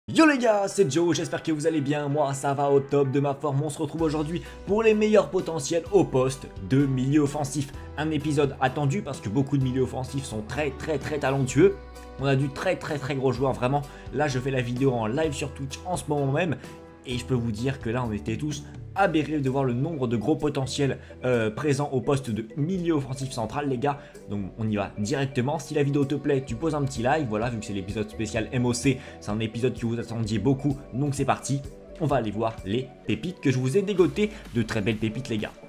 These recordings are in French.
Yo les gars, c'est Joe, j'espère que vous allez bien, moi ça va au top de ma forme, on se retrouve aujourd'hui pour les meilleurs potentiels au poste de milieu offensif. Un épisode attendu parce que beaucoup de milieux offensifs sont très talentueux. On a du très gros joueur vraiment. Là je fais la vidéo en live sur Twitch en ce moment même et je peux vous dire que là on était tous aberrés de voir le nombre de gros potentiels présents au poste de milieu offensif central les gars. Donc on y va directement. Si la vidéo te plaît, tu poses un petit like. Voilà, vu que c'est l'épisode spécial MOC, c'est un épisode que vous attendiez beaucoup. Donc c'est parti, on va aller voir les pépites que je vous ai dégotées. De très belles pépites les gars.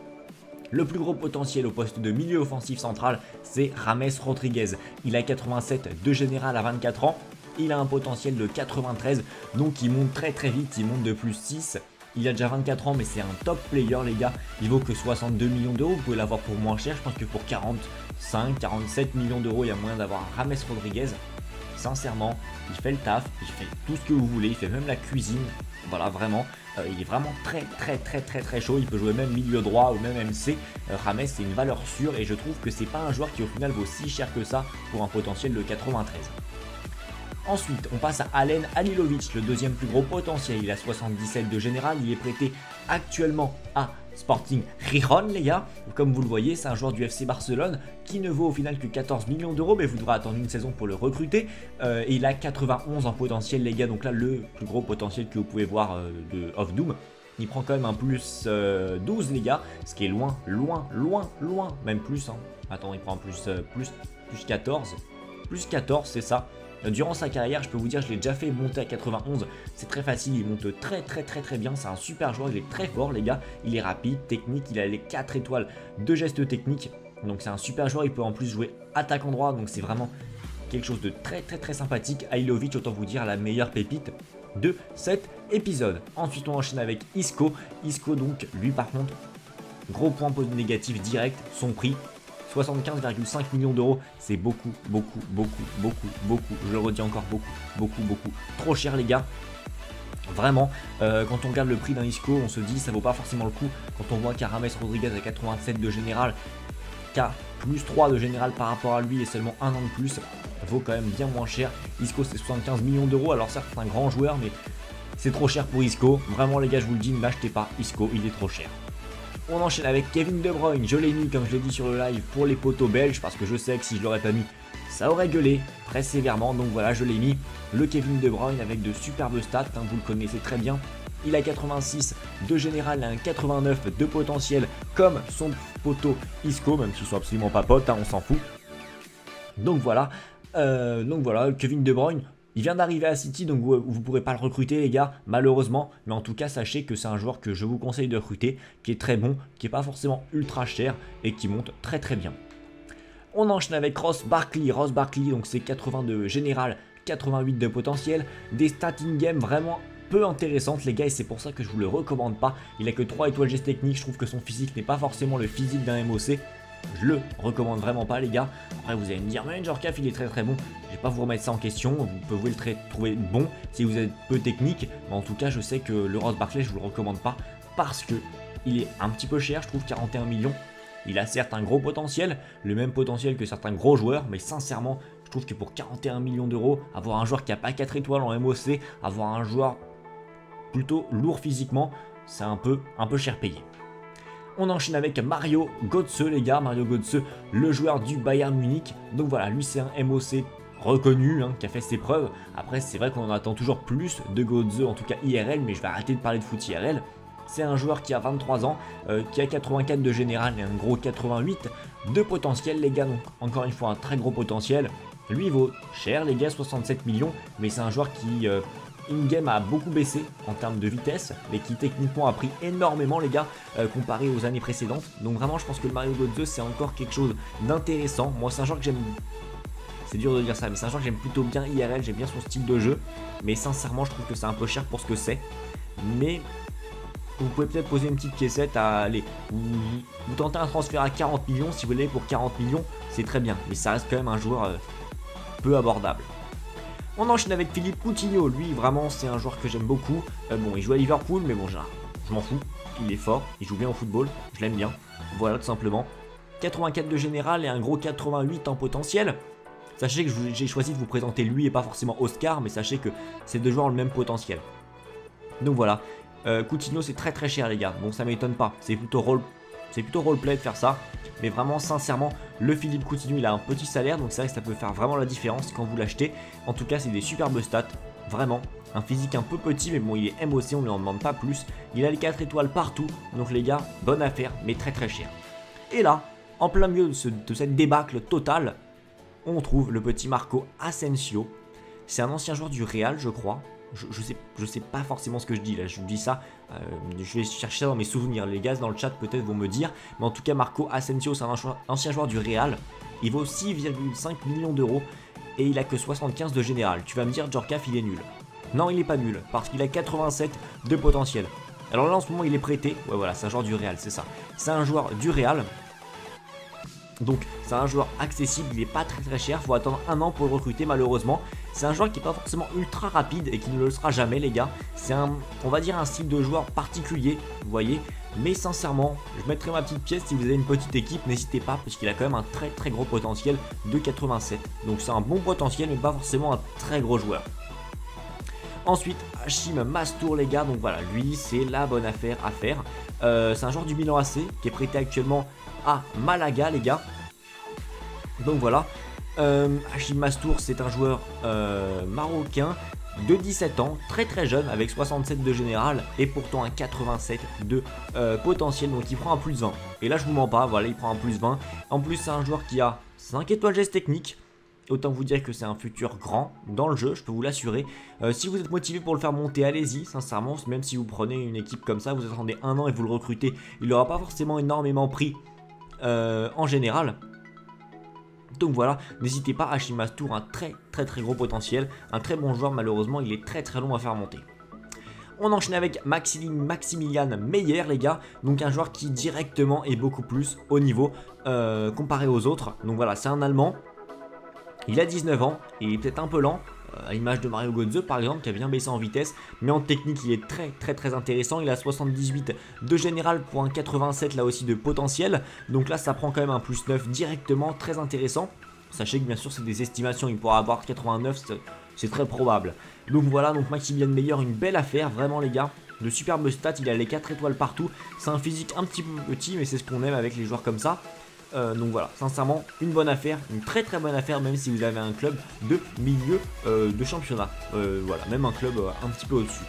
Le plus gros potentiel au poste de milieu offensif central, c'est James Rodriguez. Il a 87 de général à 24 ans. Il a un potentiel de 93, donc il monte très vite, il monte de plus 6. Il a déjà 24 ans, mais c'est un top player, les gars. Il vaut que 62 millions d'euros. Vous pouvez l'avoir pour moins cher. Je pense que pour 45, 47 millions d'euros, il y a moyen d'avoir un James Rodriguez. Sincèrement, il fait le taf. Il fait tout ce que vous voulez. Il fait même la cuisine. Voilà, vraiment. Il est vraiment très chaud. Il peut jouer même milieu droit ou même MC. James, c'est une valeur sûre. Et je trouve que c'est pas un joueur qui, au final, vaut si cher que ça pour un potentiel de 93. Ensuite, on passe à Alen Halilovic, le deuxième plus gros potentiel. Il a 77 de général. Il est prêté actuellement à Sporting Gijón, les gars. Comme vous le voyez, c'est un joueur du FC Barcelone qui ne vaut au final que 14 millions d'euros, mais vous devrez attendre une saison pour le recruter. Et il a 91 en potentiel, les gars. Donc là, le plus gros potentiel que vous pouvez voir de Off Doom. Il prend quand même un plus 12, les gars. Ce qui est loin. Même plus. Hein. Attends, il prend un plus 14. Plus 14, c'est ça. Durant sa carrière, je peux vous dire, je l'ai déjà fait monter à 91, c'est très facile, il monte très bien, c'est un super joueur, il est très fort les gars, il est rapide, technique, il a les 4 étoiles de gestes techniques, donc c'est un super joueur, il peut en plus jouer attaquant droit, donc c'est vraiment quelque chose de très sympathique. Halilovic, autant vous dire, la meilleure pépite de cet épisode. Ensuite on enchaîne avec Isco, donc lui par contre, gros point négatif direct, son prix. 75,5 millions d'euros, c'est beaucoup. Je le redis encore, beaucoup. Trop cher les gars. Vraiment, quand on regarde le prix d'un Isco, on se dit ça vaut pas forcément le coup. Quand on voit qu'Arames Rodriguez a 87 de général, qu'à plus 3 de général par rapport à lui et seulement un an de plus, vaut quand même bien moins cher. Isco c'est 75 millions d'euros, alors certes c'est un grand joueur, mais c'est trop cher pour Isco. Vraiment les gars, je vous le dis, ne l'achetez pas, Isco, il est trop cher. On enchaîne avec Kevin De Bruyne, je l'ai mis comme je l'ai dit sur le live pour les poteaux belges parce que je sais que si je l'aurais pas mis, ça aurait gueulé très sévèrement. Donc voilà, je l'ai mis, le Kevin De Bruyne avec de superbes stats, hein, vous le connaissez très bien. Il a 86 de général, un 89 de potentiel comme son poteau Isco, même s'ils sont absolument pas potes, hein, on s'en fout. Donc voilà, Kevin De Bruyne. Il vient d'arriver à City, donc vous ne pourrez pas le recruter les gars, malheureusement. Mais en tout cas, sachez que c'est un joueur que je vous conseille de recruter, qui est très bon, qui n'est pas forcément ultra cher et qui monte très bien. On enchaîne avec Ross Barkley, donc c'est 80 de général, 88 de potentiel. Des stats in-game vraiment peu intéressantes les gars, et c'est pour ça que je vous le recommande pas. Il a que 3 étoiles gestes techniques, je trouve que son physique n'est pas forcément le physique d'un MOC. Je le recommande vraiment pas les gars. Après vous allez me dire mais Jorcaf il est très bon. Je vais pas vous remettre ça en question. Vous pouvez le trouver bon si vous êtes peu technique. Mais en tout cas je sais que le Ross Barkley je vous le recommande pas. Parce que il est un petit peu cher. Je trouve 41 millions. Il a certes un gros potentiel. Le même potentiel que certains gros joueurs. Mais sincèrement je trouve que pour 41 millions d'euros, avoir un joueur qui a pas 4 étoiles en MOC, avoir un joueur plutôt lourd physiquement, c'est un peu cher payé. On enchaîne avec Mario Götze les gars, Mario Götze, le joueur du Bayern Munich. Donc voilà, lui c'est un MOC reconnu, hein, qui a fait ses preuves. Après c'est vrai qu'on en attend toujours plus de Götze, en tout cas IRL, mais je vais arrêter de parler de foot IRL. C'est un joueur qui a 23 ans, qui a 84 de général et un gros 88 de potentiel les gars. Donc encore une fois un très gros potentiel. Lui il vaut cher les gars, 67 millions, mais c'est un joueur qui... in-game a beaucoup baissé en termes de vitesse, mais qui techniquement a pris énormément les gars, comparé aux années précédentes. Donc vraiment je pense que le Mario Götze c'est encore quelque chose d'intéressant. Moi c'est un joueur que j'aime, c'est dur de dire ça, mais c'est un joueur que j'aime plutôt bien IRL, j'aime bien son style de jeu. Mais sincèrement je trouve que c'est un peu cher pour ce que c'est. Mais vous pouvez peut-être poser une petite piécette à aller. Vous tentez un transfert à 40 millions, si vous l'avez pour 40 millions, c'est très bien. Mais ça reste quand même un joueur peu abordable. On enchaîne avec Philippe Coutinho, lui vraiment c'est un joueur que j'aime beaucoup. Bon il joue à Liverpool mais bon je m'en fous, il est fort, il joue bien au football, je l'aime bien. Voilà tout simplement. 84 de général et un gros 88 en potentiel. Sachez que j'ai choisi de vous présenter lui et pas forcément Oscar, mais sachez que ces deux joueurs ont le même potentiel. Donc voilà, Coutinho c'est très très cher les gars, bon ça m'étonne pas, c'est plutôt roleplay de faire ça. Mais vraiment sincèrement, le Philippe Coutinho il a un petit salaire, donc c'est vrai que ça peut faire vraiment la différence quand vous l'achetez. En tout cas c'est des superbes stats, vraiment. Un physique un peu petit, mais bon il est MOC, on ne lui en demande pas plus. Il a les 4 étoiles partout, donc les gars, bonne affaire, mais très très cher. Et là, en plein milieu de cette débâcle totale, on trouve le petit Marco Asensio. C'est un ancien joueur du Real, je crois. Je sais pas forcément ce que je dis là, je vous dis ça, je vais chercher ça dans mes souvenirs, les gars dans le chat peut-être vont me dire, mais en tout cas Marco Asensio c'est un ancien joueur du Real, il vaut 6,5 millions d'euros et il a que 75 de général. Tu vas me dire Djorkaeff il est nul. Non il est pas nul, parce qu'il a 87 de potentiel. Alors là en ce moment il est prêté, ouais voilà c'est un joueur du Real, c'est ça, c'est un joueur du Real. Donc c'est un joueur accessible, il n'est pas très très cher, il faut attendre un an pour le recruter malheureusement. C'est un joueur qui n'est pas forcément ultra rapide et qui ne le sera jamais les gars. C'est on va dire un style de joueur particulier, vous voyez. Mais sincèrement, je mettrai ma petite pièce si vous avez une petite équipe, n'hésitez pas parce qu'il a quand même un très très gros potentiel de 87. Donc c'est un bon potentiel mais pas forcément un très gros joueur. Ensuite, Hachim Mastour les gars, donc voilà, lui c'est la bonne affaire à faire. C'est un joueur du Milan AC qui est prêté actuellement à Malaga les gars. Donc voilà, Hachim Mastour c'est un joueur marocain de 17 ans, très très jeune avec 67 de général et pourtant un 87 de potentiel, donc il prend un plus 20. Et là je vous mens pas, voilà il prend un plus 20. En plus c'est un joueur qui a 5 étoiles geste technique. Autant vous dire que c'est un futur grand dans le jeu, je peux vous l'assurer. Si vous êtes motivé pour le faire monter, allez-y, sincèrement, même si vous prenez une équipe comme ça, vous attendez un an et vous le recrutez, il n'aura pas forcément énormément pris en général. Donc voilà, n'hésitez pas, Hachim Mastour, un très gros potentiel, un très bon joueur, malheureusement il est très long à faire monter. On enchaîne avec Maximilian Meyer les gars, donc un joueur qui directement est beaucoup plus haut niveau comparé aux autres. Donc voilà, c'est un Allemand. Il a 19 ans, il est peut-être un peu lent, à l'image de Mario Götze par exemple, qui a bien baissé en vitesse, mais en technique il est très intéressant, il a 78 de général pour un 87 là aussi de potentiel, donc là ça prend quand même un plus 9 directement, très intéressant. Sachez que bien sûr c'est des estimations, il pourra avoir 89, c'est très probable. Donc voilà, donc Maximilian Meyer, une belle affaire, vraiment les gars, de superbes stats, il a les 4 étoiles partout, c'est un physique un petit peu petit, mais c'est ce qu'on aime avec les joueurs comme ça. Donc voilà, sincèrement, une bonne affaire, une très bonne affaire, même si vous avez un club de milieu de championnat. Voilà, même un club un petit peu au-dessus.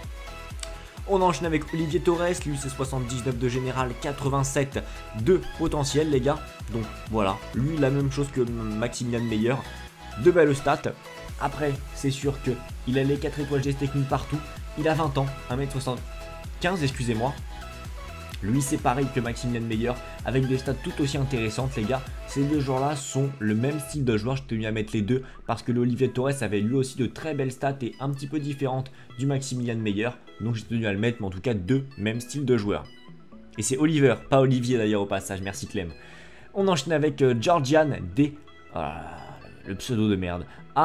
On enchaîne avec Olivier Torres, lui c'est 79 de général, 87 de potentiel les gars. Donc voilà, lui la même chose que Maximilian Meyer, de belles stats. Après, c'est sûr qu'il a les 4 étoiles geste technique partout, il a 20 ans, 1m75 excusez-moi. Lui c'est pareil que Maximilian Meyer, avec des stats tout aussi intéressantes les gars. Ces deux joueurs là sont le même style de joueur, je tenais à mettre les deux parce que l'Olivier Torres avait lui aussi de très belles stats et un petit peu différentes du Maximilian Meyer. Donc j'ai tenu à le mettre, mais en tout cas deux mêmes styles de joueurs. Et c'est Oliver, pas Olivier d'ailleurs au passage, merci Clem. On enchaîne avec Georgian D. Le pseudo de merde.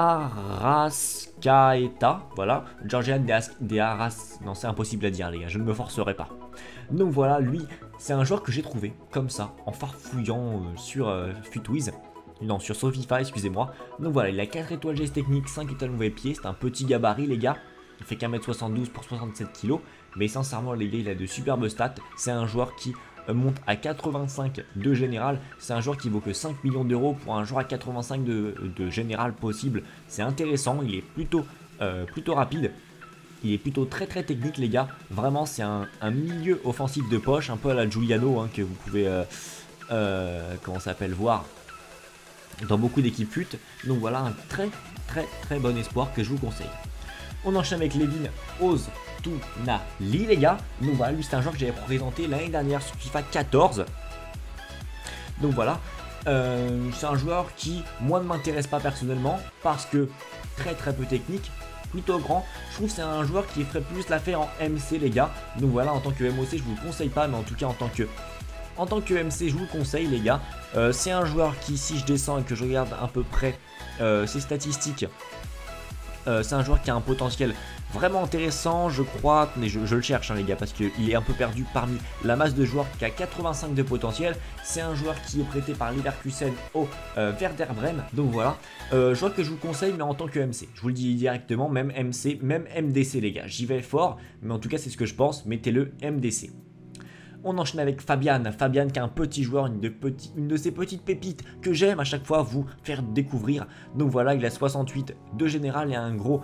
Arrascaeta, voilà. Georgian de Arras. Non, c'est impossible à dire, les gars, je ne me forcerai pas. Donc voilà, lui, c'est un joueur que j'ai trouvé comme ça, en farfouillant sur Futwiz. Non, sur Sofifa, excusez-moi. Donc voilà, il a 4 étoiles geste technique, 5 étoiles mauvais pied. C'est un petit gabarit, les gars. Il fait qu'1m72 pour 67 kg. Mais sincèrement, les gars, il a de superbes stats. C'est un joueur qui monte à 85 de général. C'est un joueur qui vaut que 5 millions d'euros pour un joueur à 85 de général possible. C'est intéressant, il est plutôt rapide. Il est plutôt très technique les gars. Vraiment c'est un milieu offensif de poche, un peu à la Giuliano hein, que vous pouvez comment ça s'appelle voir dans beaucoup d'équipes fut. Donc voilà un très bon espoir que je vous conseille. On enchaîne avec Levin Oztunali les gars. Donc voilà, lui c'est un joueur que j'avais présenté l'année dernière sur FIFA 14. Donc voilà, c'est un joueur qui moi ne m'intéresse pas personnellement parce que très peu technique, plutôt grand. Je trouve que c'est un joueur qui ferait plus l'affaire en MC les gars. Donc voilà, en tant que MOC je vous le conseille pas, mais en tout cas en tant que MC je vous le conseille les gars. C'est un joueur qui, si je descends et que je regarde à peu près ses statistiques, C'est un joueur qui a un potentiel vraiment intéressant, je crois. Attendez, je le cherche, hein, les gars, parce qu'il est un peu perdu parmi la masse de joueurs qui a 85 de potentiel. C'est un joueur qui est prêté par Leverkusen au Werder Bremen. Donc voilà, joueur que je vous conseille, mais en tant que MC. Je vous le dis directement, même MC, même MDC, les gars. J'y vais fort, mais en tout cas, c'est ce que je pense. Mettez-le MDC. On enchaîne avec Fabian. Fabian qui est un petit joueur, une de ces petites pépites que j'aime à chaque fois vous faire découvrir. Donc voilà, il a 68 de général et un gros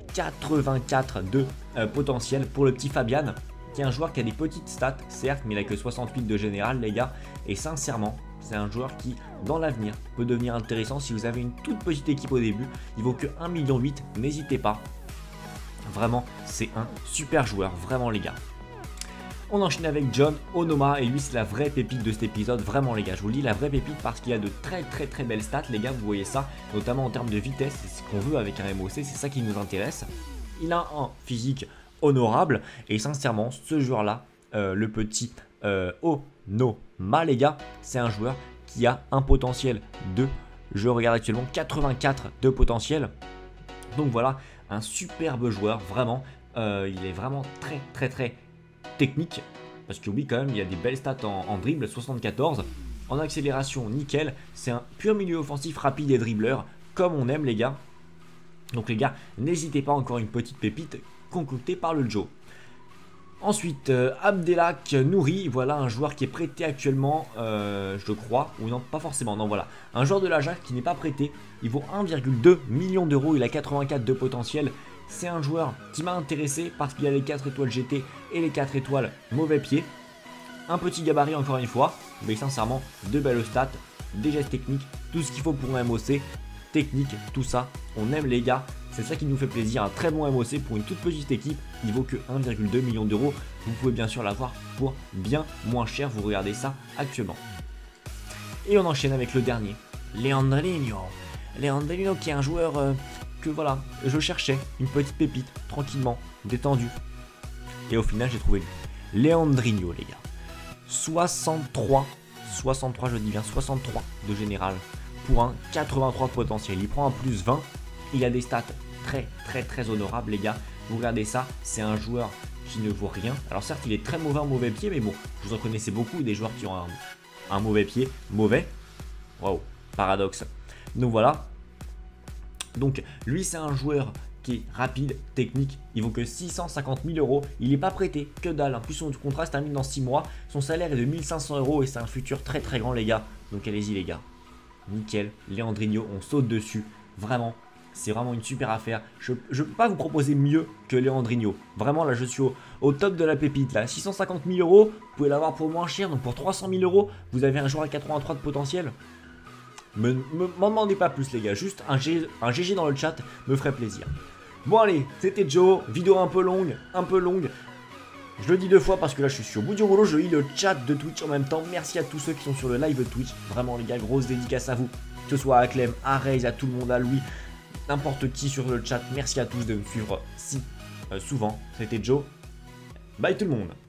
84 de potentiel pour le petit Fabian, qui est un joueur qui a des petites stats, certes, mais il a que 68 de général, les gars. Et sincèrement, c'est un joueur qui, dans l'avenir, peut devenir intéressant si vous avez une toute petite équipe au début. Il vaut que 1,8 million, n'hésitez pas. Vraiment, c'est un super joueur, vraiment, les gars. On enchaîne avec John Onoma et lui c'est la vraie pépite de cet épisode, vraiment les gars, je vous le dis, la vraie pépite parce qu'il a de très belles stats les gars, vous voyez ça, notamment en termes de vitesse, c'est ce qu'on veut avec un MOC, c'est ça qui nous intéresse. Il a un physique honorable et sincèrement ce joueur là, le petit Onoma les gars, c'est un joueur qui a un potentiel de, je regarde actuellement, 84 de potentiel. Donc voilà, un superbe joueur, vraiment, il est vraiment très technique, parce que oui quand même il y a des belles stats en dribble, 74, en accélération nickel, c'est un pur milieu offensif rapide et dribbleur, comme on aime les gars. Donc les gars, n'hésitez pas, encore une petite pépite concoctée par le Joe. Ensuite, Abdelak Nouri, voilà un joueur qui est prêté actuellement, je crois, ou non, pas forcément, non voilà. Un joueur de l'Ajax qui n'est pas prêté, il vaut 1,2 million d'euros, il a 84 de potentiel. C'est un joueur qui m'a intéressé parce qu'il a les 4 étoiles GT et les 4 étoiles mauvais pied. Un petit gabarit encore une fois, mais sincèrement, de belles stats, des gestes techniques, tout ce qu'il faut pour un MOC, technique, tout ça, on aime les gars. C'est ça qui nous fait plaisir, un très bon MOC pour une toute petite équipe, il vaut que 1,2 million d'euros. Vous pouvez bien sûr l'avoir pour bien moins cher, vous regardez ça actuellement. Et on enchaîne avec le dernier, Leandrinho. Leandrinho qui est un joueur que voilà, je cherchais, une petite pépite, tranquillement, détendu. Et au final j'ai trouvé lui. Leandrinho les gars. 63 je dis bien 63 de général pour un 83 de potentiel. Il prend un plus 20, il a des stats très honorables les gars. Vous regardez ça, c'est un joueur qui ne vaut rien. Alors certes il est très mauvais en mauvais pied, mais bon, vous en connaissez beaucoup des joueurs qui ont un mauvais pied, mauvais. Waouh, paradoxe. Donc voilà. Donc lui c'est un joueur qui est rapide, technique, il vaut que 650 000 euros, il n'est pas prêté, que dalle, en plus son contrat se termine dans 6 mois, son salaire est de 1500 euros et c'est un futur très grand les gars, donc allez-y les gars, nickel, Leandrinho, on saute dessus, vraiment, c'est vraiment une super affaire, je ne peux pas vous proposer mieux que Leandrinho, vraiment là je suis au top de la pépite, là, 650 000 euros, vous pouvez l'avoir pour moins cher, donc pour 300 000 euros, vous avez un joueur à 83 de potentiel. M'en demandez pas plus les gars, juste un GG dans le chat me ferait plaisir. Bon allez, c'était Joe, vidéo un peu longue. Je le dis 2 fois parce que là je suis au bout du rouleau, je lis le chat de Twitch en même temps. Merci à tous ceux qui sont sur le live Twitch, vraiment les gars, grosse dédicace à vous. Que ce soit à Clem, à Raze, à tout le monde, à Louis, n'importe qui sur le chat. Merci à tous de me suivre si souvent. C'était Joe, bye tout le monde.